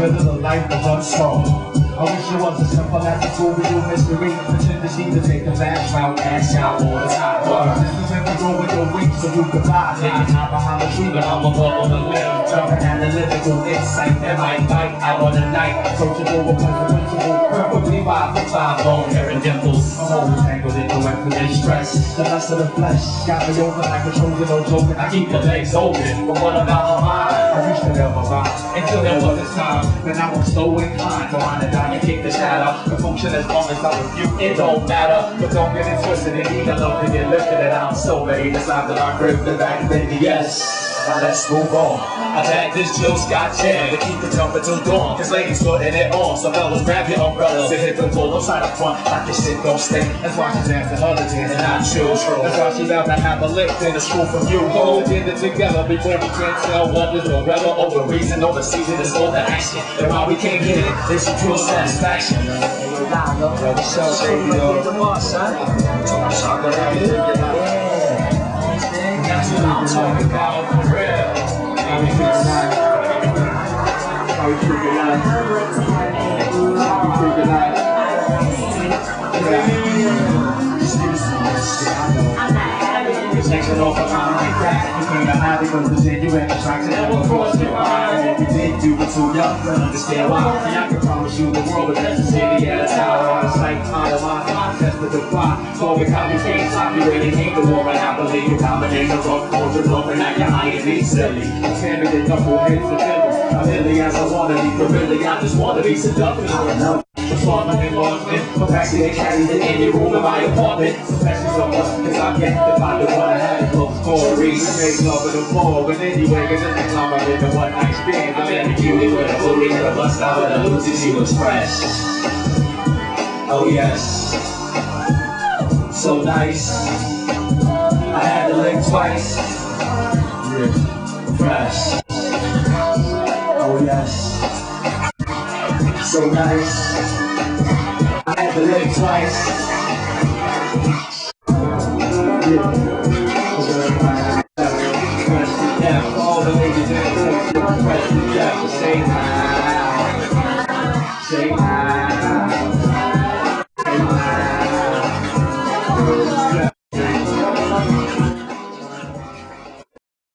middle of life was unsolved. I wish it was as simple as a Scooby-Doo mystery. Pretend to see to take the fast route, ash out all the time. This is when we go with your wings so you can fly. Hiding high behind the tree, but I'm above on the limb. Jumping analytical insight that might bite out on the night. Searching for a principle, perfectly by the time bone, hair and dimples. I'm always tangled into infinite stress. The lust of the flesh got me over like a Trojan, no joking. I keep the legs open, but what about my mind? I used to never rhyme until there was a time. Then I was so inclined to wind it down and kick the shadow. The function as long as I refute, it don't matter. But don't get it twisted, and either love to get lifted. And I'm so ready to slide that I grip the back, baby, yes. Now let's move on. I've had this Jill Scott chair to keep it jumping till dawn. Cause ladies putting it on, so fellas grab your umbrellas and hit the full upside up front like this shit don't stay. That's why she's dancing other days and not chill. That's why she left to have a lick in the school from you. Hold it together before we can't tell what is the weather or the reason or the season is all the action. And why we can't get it, it's a true satisfaction. Yo, what's up, baby? The boss, son. That's what I'm talking about for real. How we freaking out? How we freaking out? How we freaking out? Section off a time like that. You can't hide because pretend you ain't attracted. Never crossed your mind. If you did, you were too young to understand why. And I can promise you the world was just a city at a tower. On a sight, out of my contest to defy. So we copy can't stop you, really hate the war. And I believe you dominate the rough culture, looking at your eye and be silly. I'm standing in double heads to Philly. I'm hilly as I wanna be, but really I just wanna be seductive. I don't know. It's fun and Boston, but actually they carry it in any room in my apartment. Especially so much, cause I get to find the one I had it close for a reason. Make love in the fall, but anyway, cause it's the climb I'm in the one night stand. I'm in the cutie with a booty and a bust out with a Lucy, she was fresh. Oh yes, so nice. I had to lick twice. Yeah, fresh. Oh yes, so nice. I had to lick twice. Yeah, all the ladies in the room, fresh to death, say hi. Say hi. Say hi.